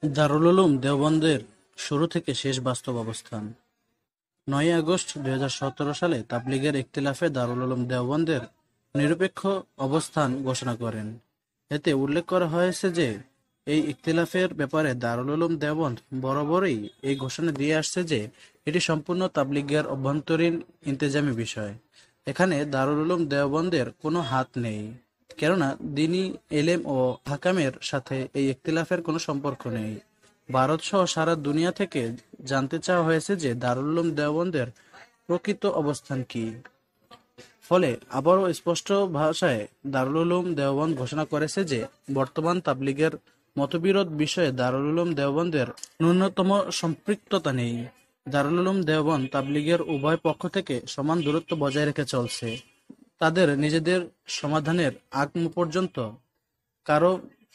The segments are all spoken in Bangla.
দারুল উলুম দেওবন্দের শুরু থেকে শেষ বাস্তব অবস্থান। ৯ আগস্ট ২০১৭ সালে তাবলিগের ইখতিলাফে দারুল উলুম দেওবন্দের নিরপেক্ষ অবস্থান ঘোষণা করেন। এতে উল্লেখ করা হয়েছে যে এই ইখতিলাফের ব্যাপারে দারুল উলুম দেওবন্দ বরাবরই এই ঘোষণা দিয়ে আসছে যে এটি সম্পূর্ণ তাবলিগের অভ্যন্তরীণ ইন্তেজামি বিষয়। এখানে দারুল উলুম দেওবন্দের কোনো হাত নেই, কেননা দ্বীনি এলেম ও হাকামের সাথে এই ইখতিলাফের কোনো সম্পর্ক নেই। ভারত সহ সারা দুনিয়া থেকে জানতে চাওয়া হয়েছে যে দারুল উলুম দেওবন্দের প্রকৃত অবস্থান কি। ফলে আবারও স্পষ্ট ভাষায় দারুল উলুম দেওবন্দ ঘোষণা করেছে যে বর্তমান তাবলিগের মতবিরোধ বিষয়ে দারুল উলুম দেওবন্দের ন্যূনতম সম্পৃক্ততা নেই। দারুল উলুম দেওবন্দ তাবলিগের উভয় পক্ষ থেকে সমান দূরত্ব বজায় রেখে চলছে। তাদের নিজেদের সমাধানের আগ পর্যন্ত কারো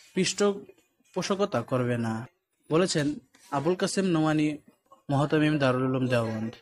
পৃষ্ঠপোষকতা করবে না, বলেছেন আবুল কাসেম নোমানী, মুহতামিম দারুল উলুম দেওবন্দ।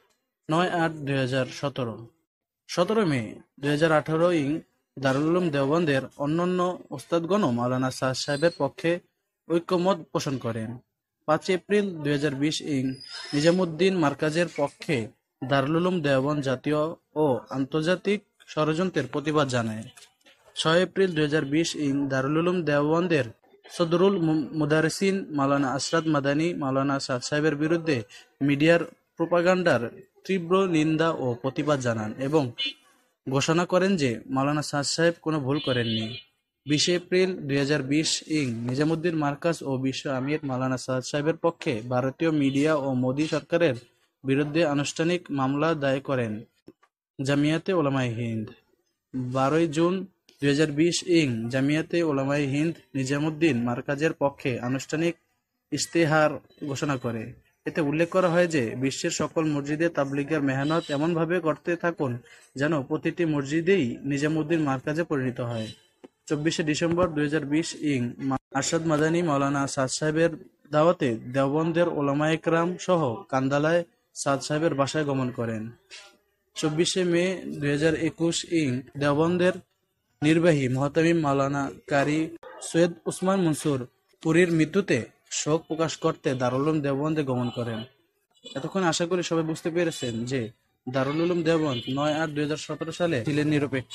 ৯-৮-২০১৭। ১৭ মে ২০১৮ দারুল উলুম দেওবন্দের অন্যান্য ওস্তাদগণও মাওলানা সাদ সাহেবের পক্ষে ঐক্যমত পোষণ করেন। ৫ এপ্রিল ২০২০ নিজামুদ্দিন মারকাজের পক্ষে দারুল উলুম দেওবন্দ জাতীয় ও আন্তর্জাতিক ষড়যন্ত্রের প্রতিবাদ জানায়। ৬ এপ্রিল ২০২০ দারুল উলুম দেওবন্দের সদরুল মুদারিসিন মাওলানা আশরাত মাদানী মাওলানা সাদ সাহেবের বিরুদ্ধে মিডিয়ার প্রোপাগান্ডার তীব্র নিন্দা ও প্রতিবাদ জানান এবং ঘোষণা করেন যে মাওলানা সাদ সাহেব কোনো ভুল করেননি। ২০ এপ্রিল ২০২০ নিজামুদ্দিন মারকাজ ও বিশ্ব আমির মাওলানা সাদ সাহেবের পক্ষে ভারতীয় মিডিয়া ও মোদী সরকারের বিরুদ্ধে আনুষ্ঠানিক মামলা দায়ের করেন জামিয়াতে ওলামায়ে হিন্দ। ১২ জুন ২০২০ জামিয়াতে ওলামায়ে হিন্দ নিজামুদ্দিন মারকাজের পক্ষে আনুষ্ঠানিক ইশতেহার ঘোষণা করে। এতে উল্লেখ করা হয় যে বিশ্বের সকল মসজিদে তাবলিগের মেহনত এমনভাবে করতে থাকুন যেন প্রতিটি মসজিদেই নিজামুদ্দিন মারকাজে পরিণত হয়। ২৪ ডিসেম্বর ২০২০ আরশাদ মাদানী মাওলানা সাদ সাহেবের দাওয়াতে দেওবন্দের ওলামায়ে কেরাম সহ কান্দালায় সাদ সাহেবের বাসায় গমন করেন। ২৪ মে ২০২১ দেওবন্দের নির্বাহী মুহতামিম মাওলানা কারি সৈয়দ উসমান মনসুর পুরীর মৃত্যুতে শোক প্রকাশ করতে দারুল উলুম দেওবন্দে গমন করেন। এতক্ষণ আশা করি সবাই বুঝতে পেরেছেন যে দারুল উলুম দেওবন্দ ৯-৮-২০১৭ সালে ছিলেন নিরপেক্ষ,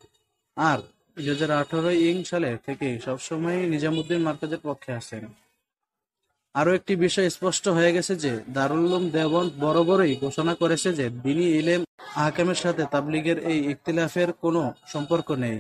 আর ২০১৮ সালে থেকে সবসময় নিজামুদ্দিন মারকাজের পক্ষে আছেন। আরও একটি বিষয় স্পষ্ট হয়ে গেছে যে দারুল উলুম দেওবন্দ বরাবরই ঘোষণা করেছে যে দ্বীনি ইলম আহকামের সাথে তাবলিগের এই ইখতিলাফের কোনো সম্পর্ক নেই।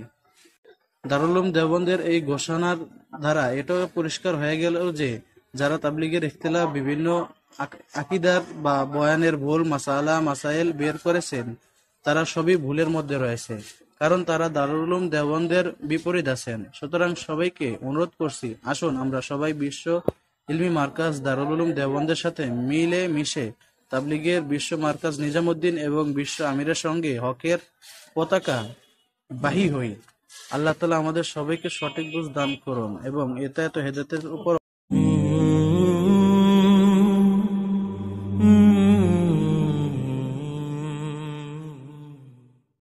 দারুল উলুম দেওবন্দের এই ঘোষণার দ্বারা এটাও পরিষ্কার হয়ে গেল যে যারা তাবলিগের ইখতিলাফ বিভিন্ন আকীদার বা বয়ানের ভুল মাসাইল বের করেছেন, তারা সবই ভুলের মধ্যে রয়েছে, কারণ তারা দারুল উলুম দেওবন্দের বিপরীত আছেন। সুতরাং সবাইকে অনুরোধ করছি, আসুন আমরা সবাই বিশ্ব ইলমি মারকাজ দারুল উলুম দেওবন্দের সাথে মিলে মিশে তাবলিগের বিশ্ব মারকাজ নিজামুদ্দিন এবং বিশ্ব আমিরের সঙ্গে হকের পতাকা বাহী হই। আল্লাহ তাআলা আমাদের সবাইকে সঠিক বুঝ দান করুন এবং হেদায়েতের উপর